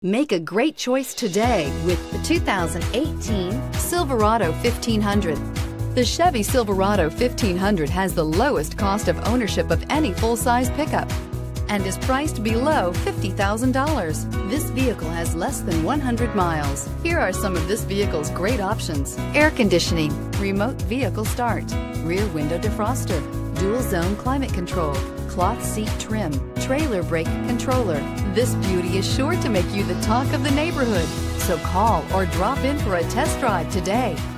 Make a great choice today with the 2018 Silverado 1500. The Chevy Silverado 1500 has the lowest cost of ownership of any full-size pickup and is priced below $50,000. This vehicle has less than 100 miles. Here are some of this vehicle's great options: air conditioning, remote vehicle start, rear window defroster, dual zone climate control, cloth seat trim, trailer brake controller. This beauty is sure to make you the talk of the neighborhood. So call or drop in for a test drive today.